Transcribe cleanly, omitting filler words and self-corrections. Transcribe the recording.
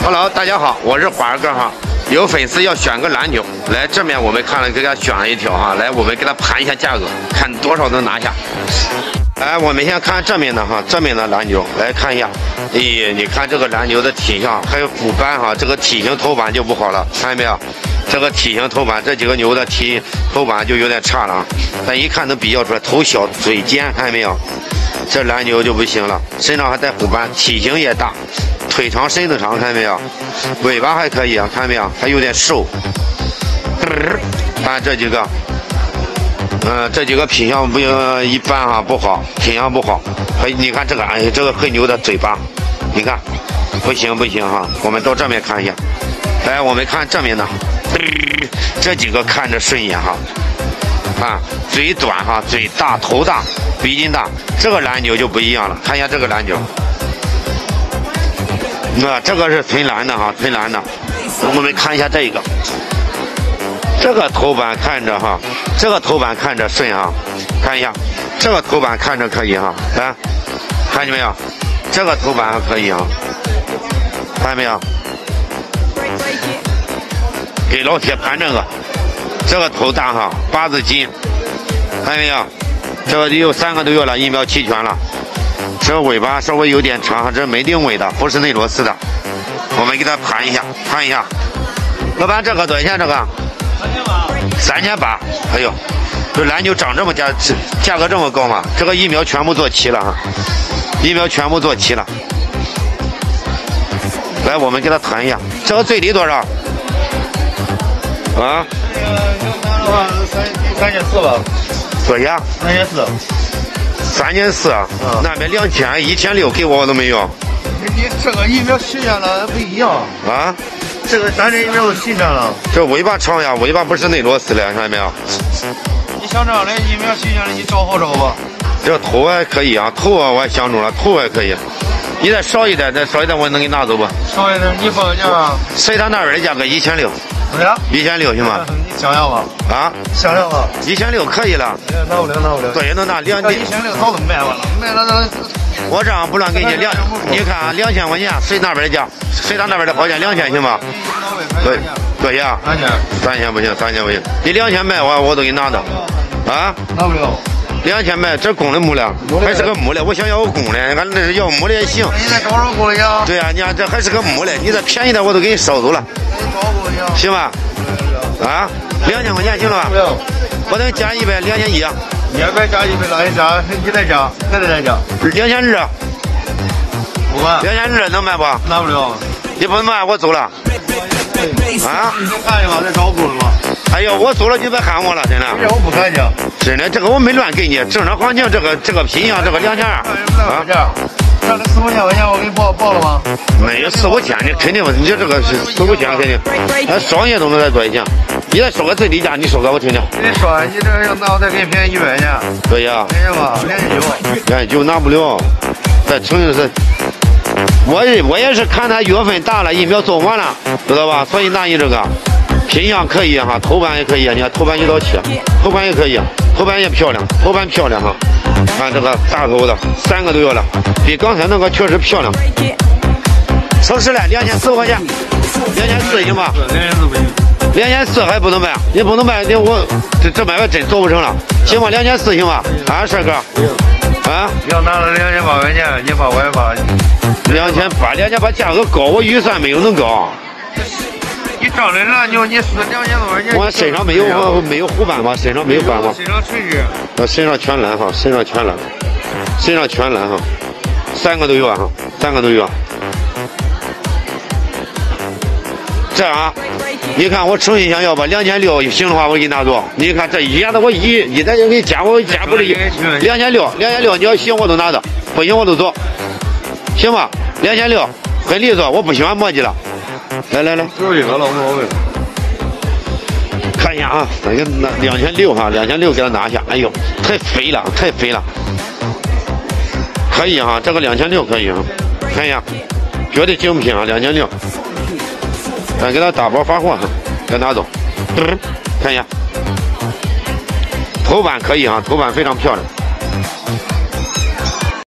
Hello， 大家好，我是华儿哥哈。有粉丝要选个蓝牛，来这面我们看了给他选了一条哈，来我们给他盘一下价格，看多少能拿下。来，我们先看正面的哈，正面的蓝牛来看一下。咦，你看这个蓝牛的体相还有虎斑哈，这个体型头板就不好了，看见没有？这个体型头板，这几个牛的头板就有点差了啊。但一看能比较出来，头小嘴尖，看见没有？这蓝牛就不行了，身上还带虎斑，体型也大，腿长身子长，看见没有？尾巴还可以啊，看见没有？还有点瘦。看这几个，这几个品相不一般哈，不好，品相不好。你看这个，哎，这个黑牛的嘴巴，你看，不行哈。我们到正面看一下，来，我们看正面的，这几个看着顺眼哈。啊，嘴短哈，嘴大，头大，鼻筋大，这个蓝牛就不一样了。看一下这个蓝牛，这个是纯蓝的哈，纯蓝的。我们看一下这个，这个头板看着哈，这个头板看着顺哈，看一下，这个头板看着可以哈，来，看见没有？这个头板还可以啊，看见没有？给老铁盘这个头大哈，8字筋，看见没有？这个有3个多月了，疫苗齐全了。这个尾巴稍微有点长，这是没定尾的，不是内螺丝的。我们给它盘一下，看一下。老板，这个多少钱？这个3800。哎呦，这蓝牛长这么价格这么高吗？这个疫苗全部做齐了哈，疫苗全部做齐了。来，我们给它谈一下，这个最低多少？啊 ？3400吧。 多少钱 ？3400。 3400，那边2000、1600给我都没有。 你这个疫苗齐全了不一样啊？ 这个咱这疫苗都齐全了。 这尾巴长呀，尾巴不是内螺丝的，看见没有？ 你像这样的疫苗齐全了，你找好找吧。 这头还可以啊，头我想中了，头还可以。你再少一点，我能给你拿走不？ 少一点，你报价吧。 随他那边的价格1600。 怎么样 ？1600行吗？ 你想想吧。 啊？ 想想吧。 1600可以了。 拿不了。 对，能拿 1600早都卖完了，卖了那。 我这样不乱给你你看2000块钱，随那边的价，随他那边的好价2000行吗？对，多少？3000不行，3000不行。你2000卖我都给你拿的。啊？ 拿不了。 2000卖，这公的母的，还是个母的，我想要个公的，俺那是要母的也行。 你再找着公的呀？ 对呀，你看这还是个母的，你再便宜点我都给你捎走了，行吧？啊，2000块钱行了吧？我等加100，2100。 你也别加100了，你再加，还得再加。 2200。 不管。 2200能卖不？ 拿不了。 你不卖我走了。啊？ 你再看一把，再找公的吧。 哎呦，我走了你别喊我了，真的。 我不看去。真的，这个我没乱给你，正常行情这个品相这个2000啊。 让这4、5千块钱我给你报了吗？ 没有4、5千，你肯定你这个是4、5千肯定，商业都能再多一些。你再说个最低价，你说个我听听。 你说你这要拿我再给你便宜100块钱。 对呀。 便宜吧，2900 拿不了，再承认是。我也是看他月份大了，疫苗做完了，知道吧？所以拿你这个品相可以哈，头板也可以，你看头板1到7，头板也可以，头板也漂亮，头板漂亮哈。看这个大头的3个多月了，比刚才那个确实漂亮。超市了2400块钱，2400行吧？2400还不能卖，你不能卖，我这买卖真做不成了，行吧？2400行吧？啊，帅哥。啊！ 要拿了2800块钱，你把我也把。 2800价格高，我预算没有能高。 你照着蓝牛，你是2000多块钱。 我身上没有虎斑吗？身上没有斑吗？ 身上垂直。 身上全蓝哈，身上全蓝哈，3个多月哈，3个多月。这样啊，你看我诚心想要吧，2600行的话我给你拿走。你看这一下子我一再就给你加，我加不了2600你要行我都拿着，不行我都走，行吧？2600很利索，我不喜欢磨叽了。来，看一下啊，咱给拿2600哈，2600给他拿下。哎呦，太肥了，可以哈，这个2600可以哈，看一下，绝对精品啊，2600。咱给他打包发货哈，给他拿走。看一下，头板可以啊，头板非常漂亮。